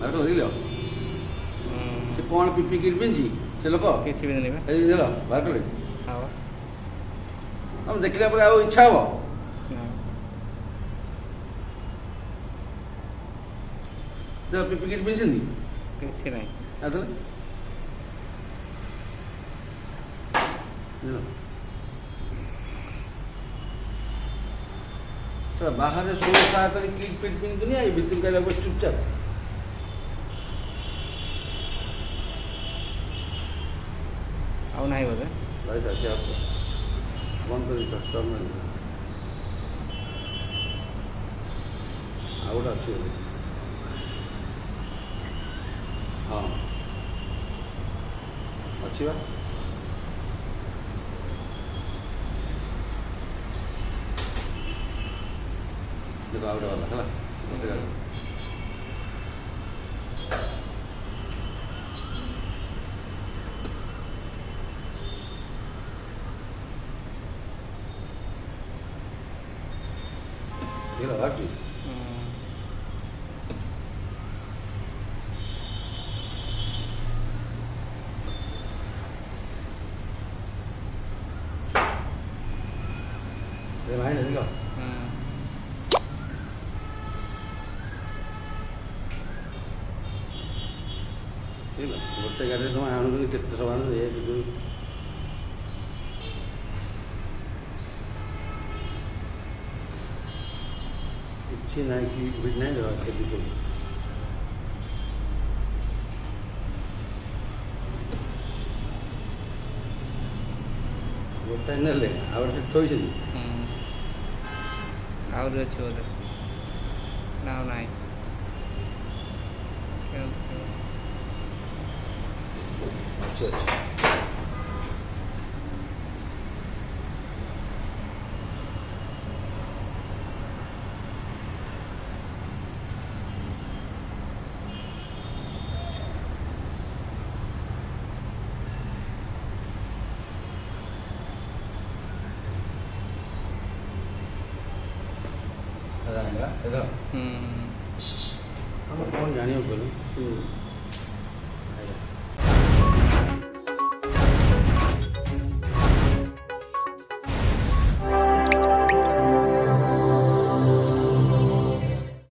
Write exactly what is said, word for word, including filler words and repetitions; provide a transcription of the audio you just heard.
ଡାକ୍ତର ଦେଖିଲ ସେ କ'ଣ ପିପି କିରି ପିନ୍ଧି ସେ ଲୋକ କିଛି ବି ନେବେ ଏଇ ଦେଲ ବାହାର କଲେ ହବ ତମେ ଦେଖିଲା ପରେ ଆଉ ଇଚ୍ଛା ହବ ପିପି କିରି ପିନ୍ଧିଛନ୍ତି କିଛି ନାହିଁ ଆସିଲେ ବାହାରେ ଷୋହଳ ସାତରେ କିଟ୍ ପିଟ୍ ପିନ୍ଧୁନି ଏଇ ଭିତରୁ କାଇଲା ଗୋଟେ ଚୁପଚାପ ଆଉ ନାହିଁ ବୋଧେ ଭାଇ ଆସିବା ବନ୍ଦ କରିଦେଇଛ ଷ୍ଟକ୍ ମାରି ଆଉ ଗୋଟେ ଅଛି ବୋଧେ ହଁ ଅଛି ବା देखो आउट वाला है ये लो आउट ये भाई नहीं देखो गोटे गाड़ी तुम आणु के सब आण एक दुई किसी ना कि भी नहीं रहा कभी तो गोटे ने आउट से थोड़ी सी आउट अच्छे बोले ना नहीं अच्छा अच्छा हम कौन जानियो बोलो तू